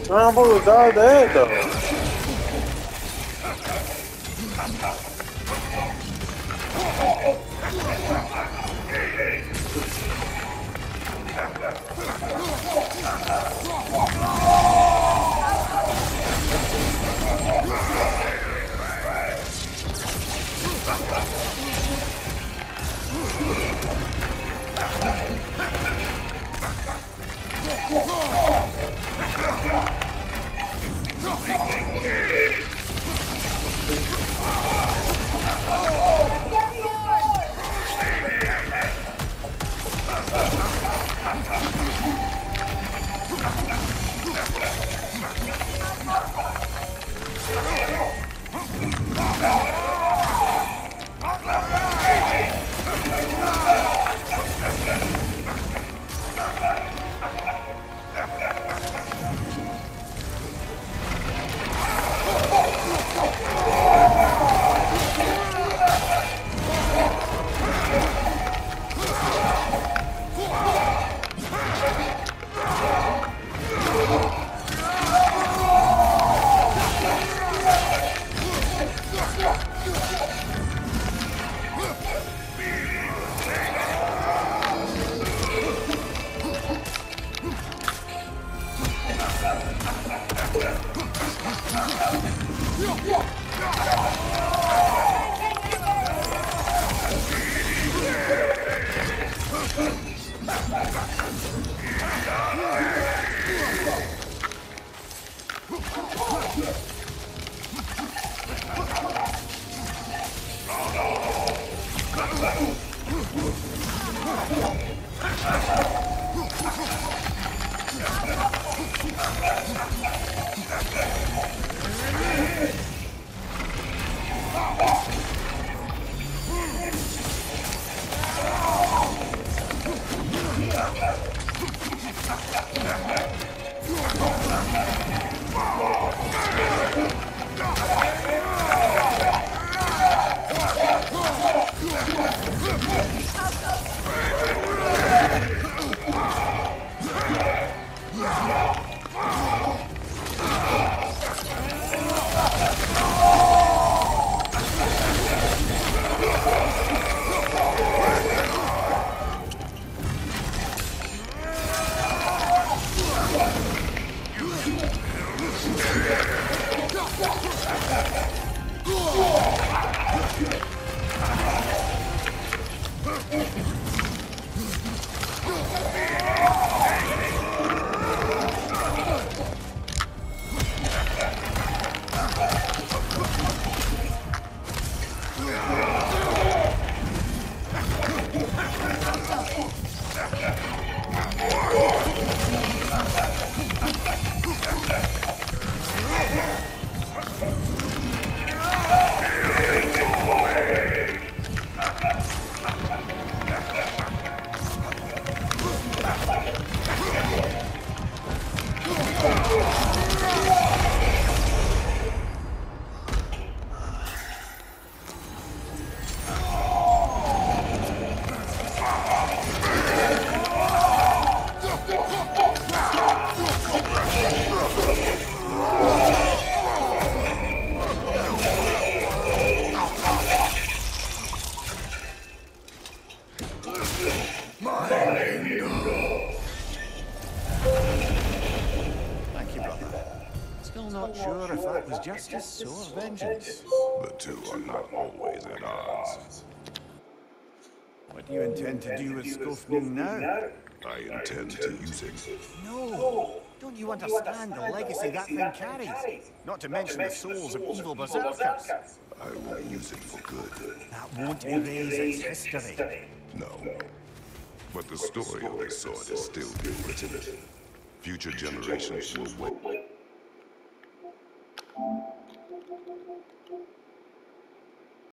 I'm supposed to dodge that though. Justice or vengeance? The two are not always at odds. What do you intend to do with Skofning now? I intend to use it. No! Don't you understand the legacy that thing carries? Not to mention the souls of evil berserkers. I will use it for good. That won't erase its history. No. But the story of this sword is still being written. Future generations will wait.